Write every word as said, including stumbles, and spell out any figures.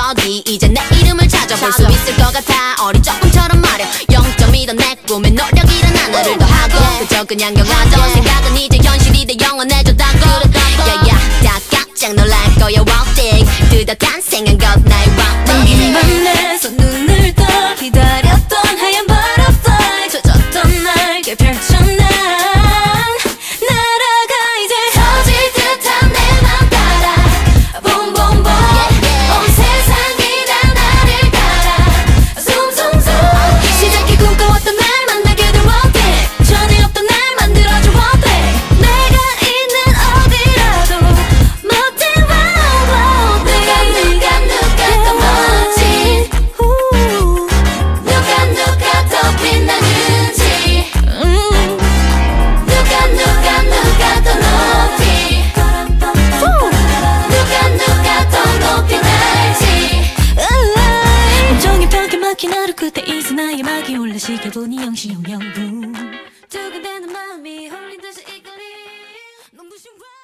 어디 이제 내 이름을 찾아볼 수 있을 것 같아. 어린 조금처럼 말야 영 점 이던 내 꿈에 노력이란 하나를 더하고 그저 그냥 영화던 생각은 이제 현실이 돼 영원해졌다고. 야야 다 깜짝 놀랄 거야 one thing 드디어 탄생한 것 나의 one thing. 만나서 눈을 떠 기다렸던 하얀 butterfly 젖었던 날개 펼쳐 난 날아가 이제 터질 듯한 내 맘 따라 봄봄봄 온 세상이 다 나를 따라 숭숭숭 시작해 꿈꿔왔던 날 만나게 될 one thing 전에 없던 날 만들어줘 one thing 내가 있는 어디라도 멋진 wow wow 누가 누가 누가 더 멋진 누가 누가 더 빛나는지 누가 누가 누가 더 높이 누가 누가 더 높이 날지 온종일 벽에 막힌 하루 끝에 이제 나의 막이 올라 시켜보니 영시영영분 두근대는 마음이 홀린 듯이 이끌리 눈부신